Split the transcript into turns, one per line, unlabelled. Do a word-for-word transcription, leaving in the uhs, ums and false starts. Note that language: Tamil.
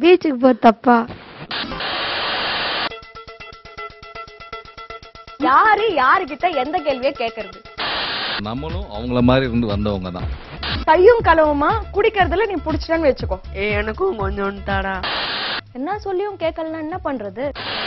பீச்சுக்கு போ தப்பா?
யாரு யாருகிட்ட எந்த கேள்வியை கேக்குறது?
நம்மளும் அவங்கள மாதிரி இருந்து வந்தவங்க தான்.
கையும் களவுமா குடிக்கிறதுல நீ புடிச்சிட்டன்னு வச்சுக்கோ.
எனக்கும் கொஞ்சம் தாடா.
என்ன சொல்லியும் கேட்கலன்னா என்ன பண்றது?